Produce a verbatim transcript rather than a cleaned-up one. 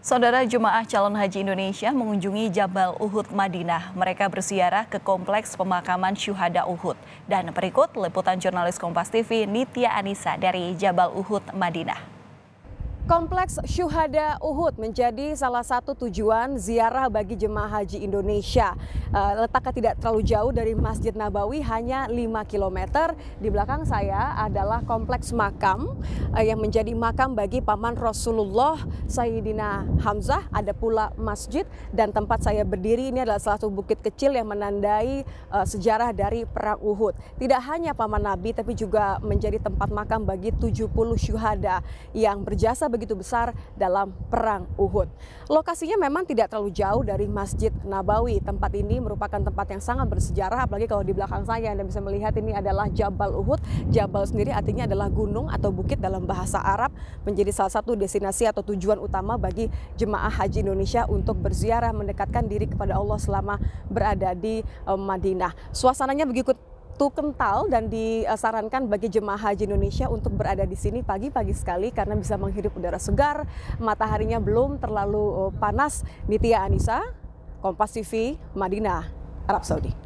Saudara jemaah calon haji Indonesia mengunjungi Jabal Uhud Madinah. Mereka berziarah ke kompleks pemakaman syuhada Uhud. Dan berikut liputan jurnalis Kompas T V Nitya Anissa dari Jabal Uhud Madinah. Kompleks Syuhada Uhud menjadi salah satu tujuan ziarah bagi jemaah haji Indonesia. Uh, letaknya tidak terlalu jauh dari Masjid Nabawi, hanya lima kilometer. Di belakang saya adalah kompleks makam uh, yang menjadi makam bagi paman Rasulullah Sayyidina Hamzah. Ada pula masjid, dan tempat saya berdiri ini adalah salah satu bukit kecil yang menandai uh, sejarah dari perang Uhud. Tidak hanya paman Nabi, tapi juga menjadi tempat makam bagi tujuh puluh syuhada yang berjasa begitu besar dalam perang Uhud. Lokasinya memang tidak terlalu jauh dari Masjid Nabawi. Tempat ini merupakan tempat yang sangat bersejarah, apalagi kalau di belakang saya Anda bisa melihat ini adalah Jabal Uhud. Jabal sendiri artinya adalah gunung atau bukit dalam bahasa Arab, menjadi salah satu destinasi atau tujuan utama bagi jemaah haji Indonesia untuk berziarah, mendekatkan diri kepada Allah selama berada di um, Madinah. Suasananya begitu itu kental dan disarankan bagi jemaah haji Indonesia untuk berada di sini pagi-pagi sekali karena bisa menghirup udara segar, mataharinya belum terlalu panas. Nitya Anissa, Kompas T V, Madinah, Arab Saudi.